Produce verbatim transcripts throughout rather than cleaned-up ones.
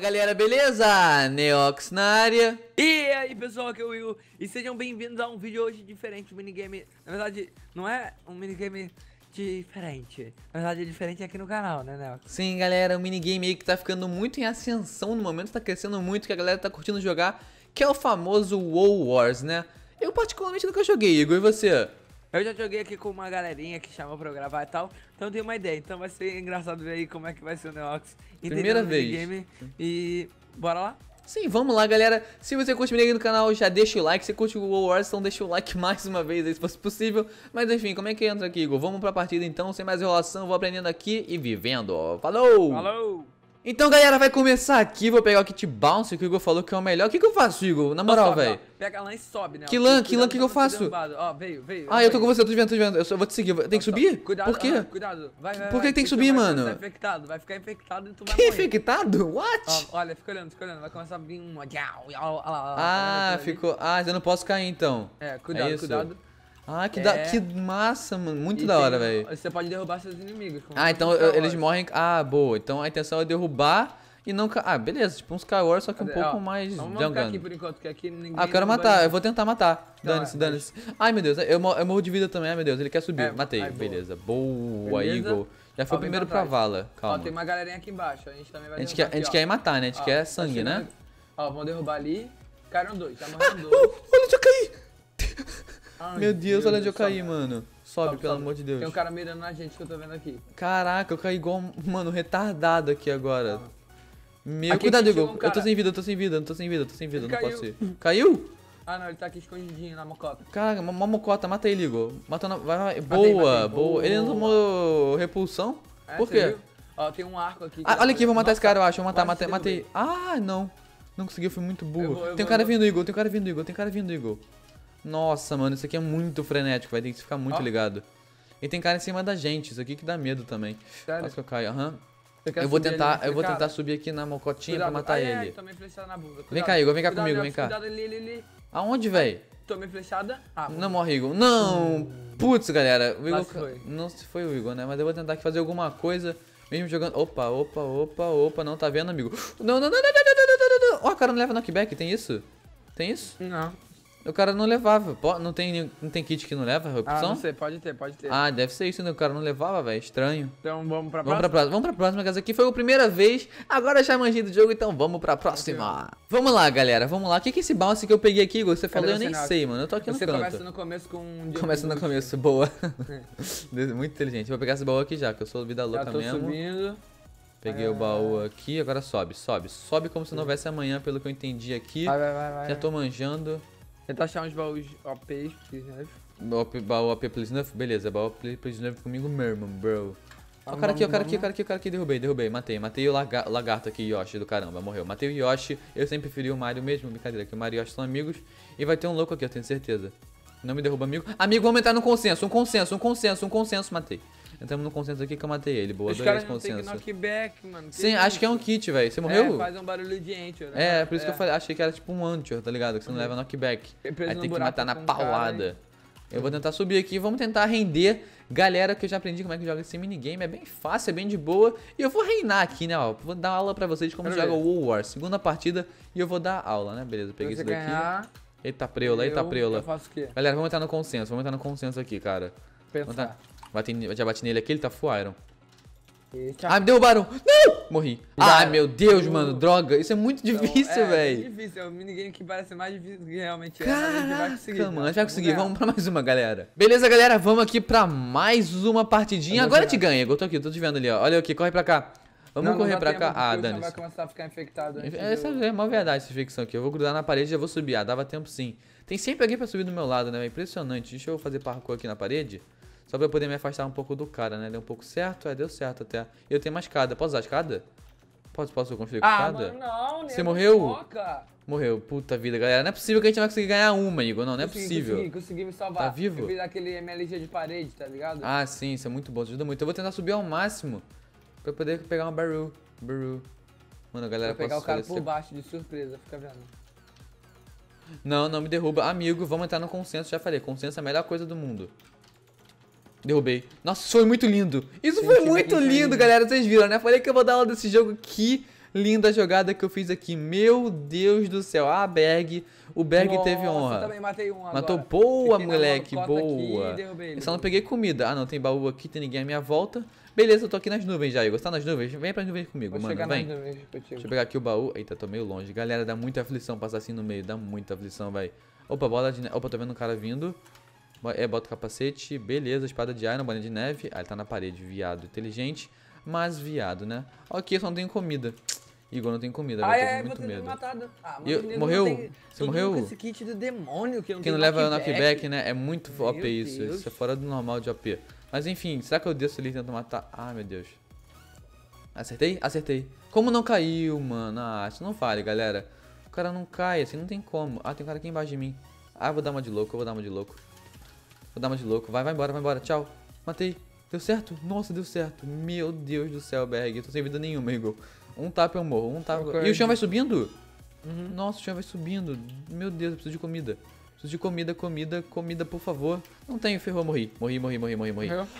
galera, beleza? Neox na área. E aí pessoal, aqui é o Will e sejam bem-vindos a um vídeo hoje diferente, um minigame. Na verdade, não é um minigame diferente, na verdade é diferente aqui no canal, né, Neox? Sim, galera, um minigame aí que tá ficando muito em ascensão no momento, tá crescendo muito, que a galera tá curtindo jogar, que é o famoso WoW Wars, né? Eu particularmente nunca joguei, Igor, e você? Eu já joguei aqui com uma galerinha que chamou pra eu gravar e tal, então eu tenho uma ideia, então vai ser engraçado ver aí como é que vai ser o Neox Primeira o vez. minigame. E bora lá? Sim, vamos lá, galera. Se você curte minigame no canal, já deixa o like. Se você curte o WoW Wars, então deixa o like mais uma vez aí, se fosse possível. Mas enfim, como é que entra aqui, Igor? Vamos pra partida então, sem mais enrolação, vou aprendendo aqui e vivendo. Falou! Falou! Então, galera, vai começar aqui. Vou pegar o kit bounce, que o Igor falou que é o melhor. O que, que eu faço, Igor? Na moral, velho. Pega a lã e sobe, né? Que lã? Que lã? O que, que eu faço? Ó, veio, veio. Ah, eu tô com você, eu tô te vendo, tô te vendo. Eu só vou te seguir. Tem que subir? Cuidado, Por quê? ah, cuidado. Vai, vai, Por que vai, tem que tu subir, vai mano? Vai ficar infectado, vai ficar infectado e tu vai Que morrer. infectado? What? Ó, olha, fica olhando, fica olhando. Vai começar a vir um... Olha lá, olha lá. Ah, ficou... Ah, eu não posso cair, então. É, cuidado, É isso? cuidado. Ah, que, É. da... que massa, mano. Muito E da tem hora, um- velho. Você pode derrubar seus inimigos. como Ah, um então Star eu- eles Wars. morrem... Ah, boa. Então a intenção é derrubar e não... ca- Ah, beleza. Tipo um Skywars, só que um Cadê? pouco Ó, mais Vamos ficar aqui jungando. por enquanto, que aqui ninguém... Ah, eu quero derruba matar. ninguém. Eu vou tentar matar. Então, Dane-se, é, dane-se. Ai, meu Deus. Eu, mo- eu morro de vida também. Ai, meu Deus. Ele quer subir. É, Matei. ai, boa. Beleza. Boa, Beleza. Igor. Já foi Ó, o vem primeiro pra pra trás. vala. Ó, Calma. tem uma galerinha aqui embaixo. A gente também vai A gente derrubar quer, a gente aqui, quer ó. ir matar, né? A gente Ó, quer tá sangue, chegando né? aqui. Ó, vão derrubar ali. Caíram dois, já Uh, morreram dois. olha onde eu caí! Ai, Meu Deus, olha onde eu sobe. caí, mano. Sobe, Sobe, pelo sobe. amor de Deus. Tem um cara mirando na gente que eu tô vendo aqui. Caraca, eu caí igual, mano, retardado aqui agora. Calma. Meu, Aqui cuidado, que Igor. chegou um Eu tô cara. sem vida, eu tô sem vida, eu tô sem vida, eu tô sem vida, Ele não caiu. posso ir. Caiu? Ah não, ele tá aqui escondidinho na mocota. Caraca, uma uma mocota, mata ele, Igor. Matou na... Vai, vai. Matei, Boa, matei. boa. Ele não Boa. tomou repulsão? É, Por você quê? viu? Ó, tem um arco aqui. que Ah, dá olha aqui, pra- vou matar esse Nossa, cara, eu acho. Vou matar, quase matei, derrubei. matei. Ah, não. Não consegui, eu fui muito burro. Eu vou, eu tem um vou, cara eu vou. vindo, Igor, tem um cara vindo, Igor, tem um cara vindo, Igor. Nossa, mano, isso aqui é muito frenético, vai ter que ficar muito Ó. ligado. E tem cara em cima da gente, isso aqui que dá medo também. Sério? Quase que eu caio, aham. Você quer Eu vou subir ali tentar, naquele eu vou cara? tentar subir aqui na mocotinha Cuidado. pra matar Ai, ai, ele. tomei flechada na bunda. Vem Cuidado. cá, Igor, vem cá Cuidado, comigo, Nelson, vem cá. Cuidado ali, ali, ali. Aonde, véi? Tomei flechada. Ah, Não morre, Igor. Não! Putz, galera. O Igor... Quase foi. Não se foi o Igor, né? Mas eu vou tentar aqui fazer alguma coisa, mesmo jogando... Opa, opa, opa, opa. Não tá vendo, amigo? Não, não, não, não, não, não, não, não, não. Ó, o cara não leva knockback, tem isso? Tem isso? Não. O cara não levava. Pô, não tem, não tem kit que não leva? Ah, Opção? não sei, pode ter, pode ter. Ah, deve ser isso, né? O cara não levava, velho. Estranho. Então vamos pra Vamos pra próxima. próxima. Vamos pra próxima, que essa aqui foi a primeira vez. Agora já manjei do jogo, então vamos pra próxima. Vamos lá, galera. Vamos lá. O que que é esse bounce que eu peguei aqui, Igor? Você falou, eu você, nem Nelson? sei, mano. Eu tô aqui no Você canto. começa no começo com um... Começa no começo, boa. Muito inteligente. Vou pegar esse baú aqui já, que eu sou vida Já louca tô mesmo. subindo. Peguei Ah. o baú aqui, agora sobe, sobe. Sobe como se não houvesse amanhã, pelo que eu entendi aqui. Vai, vai, vai, vai. Já tô manjando. Tenta achar uns baús O P, né? Baú, baú A P Please Snuff? Beleza, baú A P Please Snuff comigo mesmo, bro. Ó, o Vamos, cara aqui, o cara vamos, aqui, o cara aqui, o cara aqui, derrubei, derrubei, matei. Matei o laga lagarto aqui, Yoshi do caramba, morreu. Matei o Yoshi, eu sempre preferi o Mario mesmo, brincadeira, que o Mario e o Yoshi são amigos. E vai ter um louco aqui, eu tenho certeza. Não me derruba, amigo. Amigo, vamos entrar no consenso, um consenso, um consenso, um consenso, matei. Entramos no consenso aqui que eu matei ele, boa, Os adorei caras esse não tem consenso. knockback, mano. Sim, acho que é um kit, velho. Você morreu? É, faz um barulho de enter, né? É, por isso que eu falei, achei que era tipo um antior, tá ligado? Que você não leva knockback. Fiquei preso Aí no tem que buraco matar na com um cara, paulada. Eu vou tentar subir aqui, vamos tentar render. Galera, que eu já aprendi como é que joga esse minigame, é bem fácil, é bem de boa. E eu vou reinar aqui, né, ó. Vou dar aula pra vocês de como Quero joga o ver. WoW Wars. Segunda partida e eu vou dar aula, né? Beleza, peguei Se isso você daqui. ganhar, Eita preula, eita eu- preula. Eu faço o quê? Galera, vamos entrar no consenso, vamos entrar no consenso aqui, cara. Vamos Pensar. entrar. Bati, já bati nele aqui, ele tá full iron. Eita. Ah, me derrubaram! Não! Morri. Já Ai, era. meu Deus, Uh. mano, droga. Isso é muito Então, difícil, é, velho. É difícil, é um minigame que parece mais difícil do que realmente é, mas a gente vai conseguir. Caraca, mano, a gente tá? vai conseguir. ganhar. Vamos pra mais uma, galera. Beleza, galera, vamos aqui pra mais uma partidinha. Eu vou Agora jogar. te ganha, eu tô aqui, tô te vendo ali, ó. Olha aqui, corre pra cá. Vamos Não, não correr dá pra tempo, cá. porque Ah, o Sam dane-se. vai começar a ficar infectado antes Essa do- é uma verdade, essa ficção aqui. Eu vou grudar na parede e já vou subir. Ah, dava tempo sim. Tem sempre alguém pra subir do meu lado, né? É impressionante. Deixa eu fazer parkour aqui na parede. Só pra eu poder me afastar um pouco do cara, né? Deu um pouco certo? É, deu certo até. Eu tenho uma escada. Posso usar a escada? Posso, posso construir com Ah, escada? mano, não, Você nego, morreu? foca. Morreu. Puta vida, galera. Não é possível que a gente vai conseguir ganhar uma, Igor. Não, não é Consegui, possível. Consegui, consegui me salvar. Tá vivo? Eu fiz aquele M L G de parede, tá ligado? Ah, sim, isso é muito bom, isso ajuda muito. Eu vou tentar subir ao máximo pra poder pegar uma barrel. Barrel. Mano, galera, Vou pegar posso o cara fazer por esse- baixo de surpresa, fica vendo. Não, não me derruba. Amigo, vamos entrar no consenso, já falei. Consenso é a melhor coisa do mundo. Derrubei. Nossa, isso foi muito lindo. Isso Sim, foi sim, muito foi lindo, lindo. galera. Vocês viram, né? Falei que eu vou dar aula desse jogo. Que Linda jogada que eu fiz aqui. Meu Deus do céu. Ah, Berg. O Berg Nossa, teve honra. também matei um Matou. agora. Boa, Fiquei na moleque. mocota Boa. aqui, derrubei ele. Eu só não peguei comida. Ah, não. Tem baú aqui. Tem ninguém à minha volta. Beleza, eu tô aqui nas nuvens já, Igor. Tá nas nuvens? Vem pras nuvens comigo, Vou mano. chegar Vem. nas nuvens contigo. Deixa eu pegar aqui o baú. Eita, tô meio longe. Galera, dá muita aflição passar assim no meio. Dá muita aflição, vai. Opa, bola de neve. Opa, tô vendo um cara vindo. É, bota o capacete. Beleza, espada de iron, bolinha de neve. Ah, ele tá na parede. Viado. Inteligente, mas viado, né? Ok, eu só não tenho comida. Igor, não tem comida. Ai, eu tô ai, com muito você medo. matado. Ah, Eu- nego morreu? não tem- Você todo morreu? mundo com esse kit do demônio que não Quem tem não leva knockback. knockback, né? É muito Meu O P isso. Deus. Isso é fora do normal de O P. Mas enfim, será que eu desço ali e tento matar? Ah, meu Deus. Acertei? Acertei. Como não caiu, mano? Ah, isso não vale, galera. O cara não cai, assim, não tem como. Ah, tem um cara aqui embaixo de mim. Ah, eu vou dar uma de louco, eu vou dar uma de louco. Vou dar uma de louco. Vai, vai embora, vai embora. Tchau. Matei. Deu certo? Nossa, deu certo. Meu Deus do céu, Berg. Eu tô sem vida nenhuma, Igor. Um tapa eu morro, um tapa... Ok. E o chão vai subindo? Uhum. Nossa, o chão vai subindo. Meu Deus, eu preciso de comida. Preciso de comida, comida, comida, por favor. Não tenho, ferrou, morri. Morri, morri, morri, morri, morri. Morreu?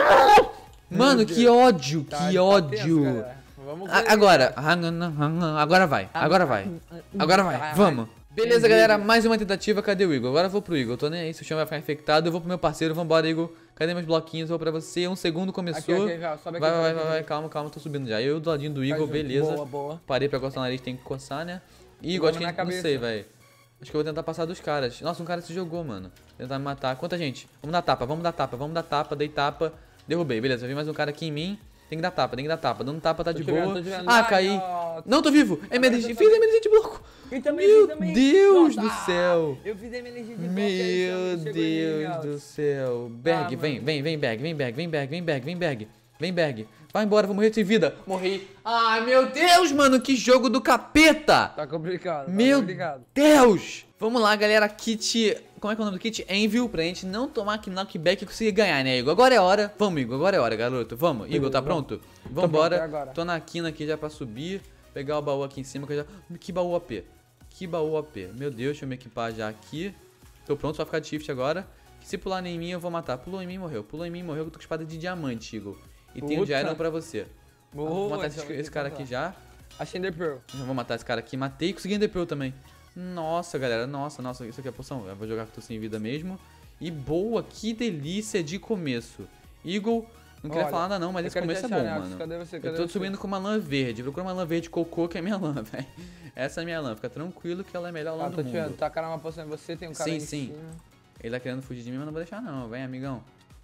Mano, Meu que Deus. ódio, Tá, que tá tenso, ódio. galera. Vamos ver. A- Agora, agora vai, agora vai. Agora vai, vamos. Beleza, galera, mais uma tentativa. Cadê o Igor? Agora eu vou pro Igor. Eu tô nem aí se o chão vai ficar infectado. Eu vou pro meu parceiro. Vambora, Igor. Cadê meus bloquinhos? Eu vou pra você. Um segundo Aqui, começou. aqui, já, sobe Vai, aqui, vai, sobe vai, vai. aqui. Calma, calma. Tô subindo já. Eu do ladinho do Igor, Tá junto. beleza. Boa, boa. Parei pra coçar o nariz. Tem que coçar, né? Igor, Igual acho que na a gente, não cabeça. sei, velho. Acho que eu vou tentar passar dos caras. Nossa, um cara se jogou, mano. Tentar me matar. Quanta gente? Vamos dar tapa, vamos dar tapa, vamos dar tapa. Dei tapa. Derrubei. Beleza, vi mais um cara aqui em mim. Tem que dar tapa, tem que dar tapa. Dando tapa tá Tô de te vendo, boa. tô te vendo. Ah, Ai, caí. ó. Não, tô vivo. Emergente. eu tô Fiz vendo. emergente de bloco. Eu também, Meu eu também. Deus Nossa, do céu. Eu fiz a energia de volta, Meu aí chegou em mim, Deus Alex. do céu. Berg, Ah, vem, mano. vem, vem, Berg, vem, Berg, vem, Berg, vem, Berg, vem, Berg. Vem, Berg. Vai embora, vou morrer de vida. Morri. Ai, meu Deus, mano, que jogo do capeta. Tá complicado, tá Meu complicado. Deus! Vamos lá, galera. Kit. Como é que é o nome do kit? Envio, pra gente não tomar aqui knockback e conseguir ganhar, né, Igor? Agora é hora. Vamos, Igor. Agora é hora, garoto. Vamos. Igor, tá vamos. pronto? pronto, Vambora. é agora. Tô na quina aqui já pra subir. Pegar o baú aqui em cima. Que, eu já... que baú O P. Que baú O P. Meu Deus, deixa eu me equipar já aqui. Tô pronto, só ficar de shift agora. Se pular em mim, eu vou matar. Pulou em mim, morreu. Pulou em mim, morreu. Eu tô com espada de diamante, Igor. E tem o de Puta. iron pra você. Boa, vou matar esse esse, é o esse cara aqui já. Achei Ender Pearl. Eu vou matar esse cara aqui. Matei e consegui Ender Pearl também. Nossa, galera. Nossa, nossa. Isso aqui é poção. Eu vou jogar que tô sem vida mesmo. E boa. Que delícia de começo. Eagle, não queria Olha, falar nada não, mas eu esse quero começo é te bom, achar, Nex. mano. Cadê você? Eu Cadê tô você? subindo com uma lã verde. Procura uma lã verde cocô, que é minha lã, velho. Essa é a minha lã. Fica tranquilo que ela é a melhor lã Ah, do tô te vendo. mundo. Tacaram uma poção em você, tem um cara Sim, aí em sim. cima. Ele tá querendo fugir de mim, mas não vou deixar não. Vem, amigão.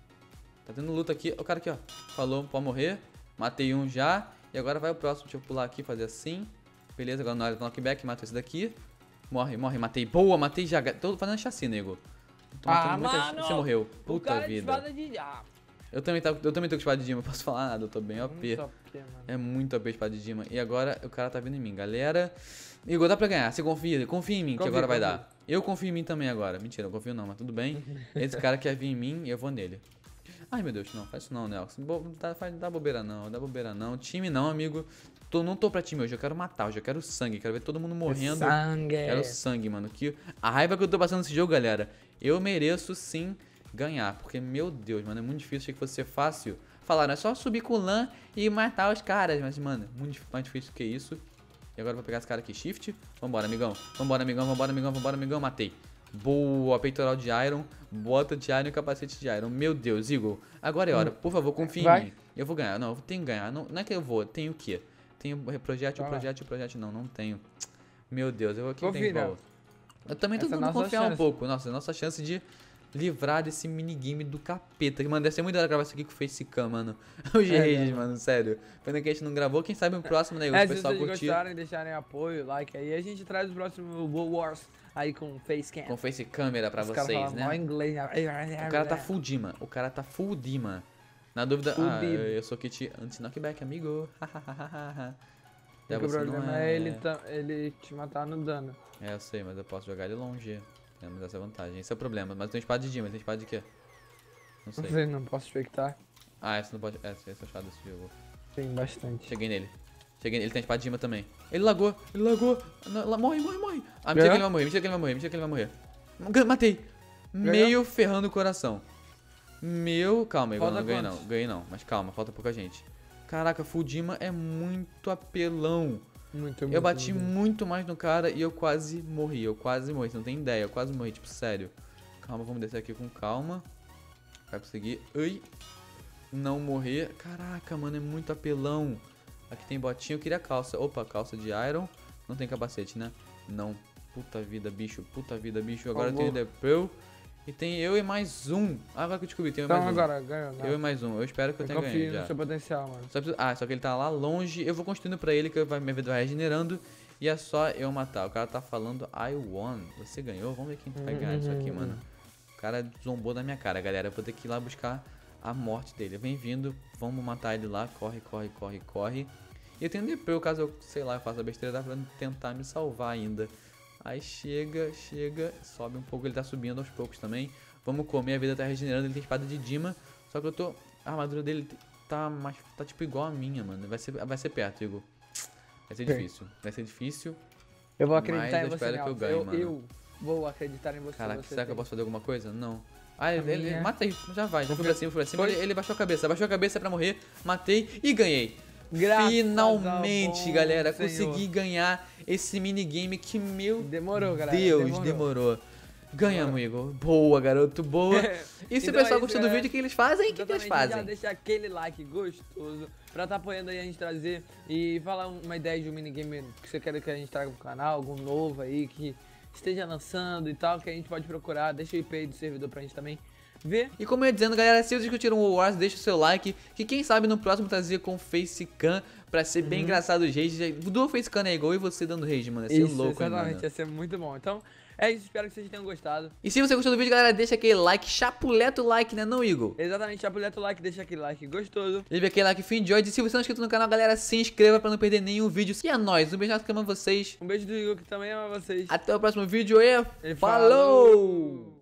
Tá tendo luta aqui. O cara aqui, ó. Falou, pode morrer. Matei um já. E agora vai o próximo. Deixa eu pular aqui, fazer assim. Beleza, agora na hora do knockback, matou esse daqui. Morre, morre, matei. Boa, matei já. Tô fazendo chacina, Igor. Tô Ah, matando muita- mano! Você morreu. O Puta cara de vida. espada de... Ah, Eu também, tá, eu também tô com espada de Dima, posso falar nada, eu tô bem O P. muito O P, mano. É muito O P espada de Dima. E agora o cara tá vindo em mim, galera. Igor, dá pra ganhar, você confia? Confia em mim, que Confio, agora vai confio. dar. Eu confio em mim também agora. Mentira, eu confio não, mas tudo bem. Esse cara quer vir em mim e eu vou nele. Ai, meu Deus, não, faz isso não, Nelson. Bo dá, faz, dá bobeira não, dá bobeira não. Time não, amigo. Tô, não tô pra time hoje, eu quero matar, hoje eu quero sangue, quero ver todo mundo morrendo. Sangue. Quero sangue, mano. Que a raiva que eu tô passando nesse jogo, galera. Eu mereço sim ganhar. Porque, meu Deus, mano, é muito difícil. Achei que fosse ser fácil. Falaram, é só subir com o lã e matar os caras. Mas, mano, muito dif- mais difícil que isso. E agora eu vou pegar esse cara aqui, shift. Vambora, amigão. Vambora, amigão. Vambora, amigão. Vambora, amigão. Matei. Boa, peitoral de iron. Bota de iron e capacete de iron. Meu Deus, Igor. Agora é hora. Por favor, confie em Vai. mim. Eu vou ganhar. Não, eu tenho que ganhar. Não, não é que eu vou. Tenho o quê? Tenho projétil, Vai lá. projétil, projétil. Não, não tenho. Meu Deus, eu aqui Confia, tenho né? igual. Eu também tô Essa é a tentando nossa confiar um chance. pouco. Nossa, é a nossa chance de livrar desse minigame do capeta. Mano, deve ser muito da hora gravar isso aqui com o Facecam, mano. Os É, rages, é. mano, sério. Pena que a gente não gravou. Quem sabe o próximo, né? O É, se pessoal vocês curtir gostarem, deixarem apoio, like aí, a gente traz o próximo World Wars aí com Facecam. com face câmera pra Os caras vocês, falam né? mó inglês, né? O cara tá full Dima. O cara tá full Dima. Na dúvida, Full ah, Dima. eu sou kit anti-knockback, amigo. O É, você problema não é é... ele, ta- ele te matar no dano. É, eu sei, mas eu posso jogar ele longe. Temos essa vantagem. Esse é o problema. Mas eu tenho espada de Dima, tem espada de quê? Não sei. Não sei, não posso expectar. Ah, esse não pode. É, esse é chato desse jogo. Tem bastante. Cheguei nele. Cheguei nele. Ele tem espada de Dima também. Ele lagou, ele lagou. Não, la- morre, morre, morre. Ah, mentira Ganhou? que ele vai morrer, mentira que ele vai morrer, mentira que ele vai morrer. Gan- Matei. Meio ferrando o coração. Meu. Calma, Igor, Falta não ganhei não. quantos? Ganhei não, mas calma, falta pouca gente. Caraca, full Dima é muito apelão. Muito, Eu muito, bati muito. muito mais no cara e eu quase morri. Eu quase morri, você não tem ideia. Eu quase morri, tipo, sério. Calma, vamos descer aqui com calma. Vai conseguir. Ai. Não morrer. Caraca, mano, é muito apelão. Aqui tem botinha, eu queria calça. Opa, calça de iron. Não tem capacete, né? Não. Puta vida, bicho. Puta vida, bicho. Agora tem o The Pearl. E tem eu e mais um. Ah, agora que eu descobri, tem eu e Então mais um. agora, ganhou. Eu e mais um. Eu espero que eu, Eu tenha confio ganho no já. seu potencial, mano. Só preciso... Ah, só que ele tá lá longe. Eu vou construindo pra ele que vai, minha vida vai regenerando. E é só eu matar. O cara tá falando I won. Você ganhou? Vamos ver quem vai ganhar isso aqui, mano. O cara zombou da minha cara, galera. Eu vou ter que ir lá buscar a morte dele. Vem vindo. Vamos matar ele lá. Corre, corre, corre, corre. E eu tenho D P, caso eu, sei lá, eu faça besteira, dá pra tentar me salvar ainda. Aí chega, chega, sobe um pouco. Ele tá subindo aos poucos também. Vamos comer, a vida tá regenerando. Ele tem espada de Dima. Só que eu tô... A armadura dele tá, mais, tá tipo igual a minha, mano. Vai ser, vai ser perto, Igor. Vai ser difícil. Vai ser difícil. Eu vou acreditar mas em eu você, espero que eu Nelson. ganhe, eu, mano. eu vou acreditar em você. Caraca, você será que tem. eu posso fazer alguma coisa? Não. Ah, ele, ele- minha- mata aí, já vai, já fui pra cima, fui pra cima. Foi? Ele, ele baixou a cabeça, baixou a cabeça pra morrer, matei e ganhei. Graças Finalmente, ao bom galera, Senhor. consegui ganhar esse minigame que, meu Demorou, galera. Deus, demorou. demorou. Ganhamos, Igor. Boa, garoto, boa. E se Então o pessoal é isso, gostou do galera. vídeo, o que eles fazem? O que, que eles Exatamente, Já fazem? deixa aquele like gostoso pra tá apoiando aí a gente trazer e falar uma ideia de um minigame que você quer que a gente traga pro canal, algum novo aí que esteja lançando e tal, que a gente pode procurar. Deixa o I P aí do servidor pra gente também ver. E como eu ia dizendo, galera, se vocês discutiram o Wars, deixa o seu like, que quem sabe no próximo trazia com Facecam, pra ser bem engraçado o rage. Dual Facecam é igual e você dando rage, mano, ia ser Isso, louco, hein, exatamente, mano. ia ser muito bom. Então, é isso, espero que vocês tenham gostado. E se você gostou do vídeo, galera, deixa aquele like, chapuleta o like, né não, Igor? Exatamente, chapuleta o like, deixa aquele like gostoso. Leave aquele like fim de hoje. E se você não é inscrito no canal, galera, se inscreva pra não perder nenhum vídeo. E é nóis, um beijo na cama vocês. Um beijo do Igor que também ama vocês. Até o próximo vídeo e E falou!